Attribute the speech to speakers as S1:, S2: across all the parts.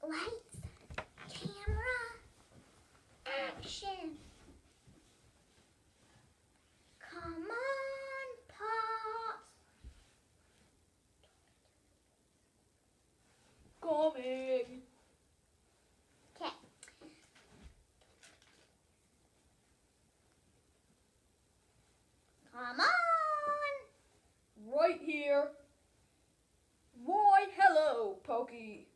S1: Lights, camera, action. Come on, Pops.
S2: Coming.
S1: Okay. Come on.
S2: Right here. Why, hello, Pokey.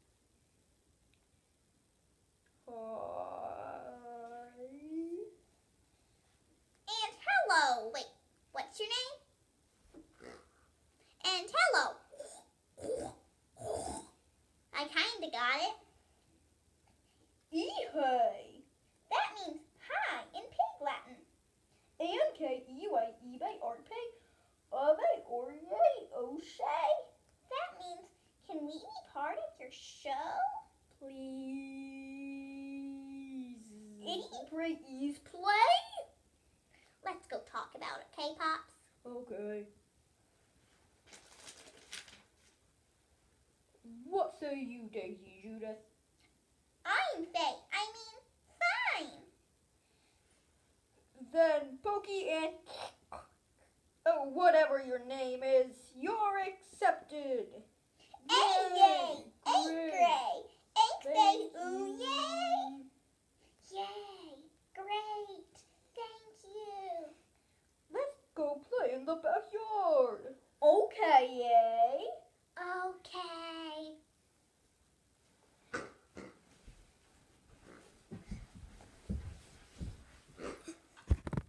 S1: And hello. Wait, what's your name? And hello. I kinda got it.
S2: E-hey.
S1: That means hi in Pig Latin.
S2: And K-E-Y, eBay, Artpay, Ave, or yay, O'Shea.
S1: That means, can we be part of your show?
S2: Please.
S1: Please play? Let's go talk about it, okay, Pops?
S2: Okay. What say you, Daisy Judith?
S1: I'm fine.
S2: Then Pokey and whatever your name is.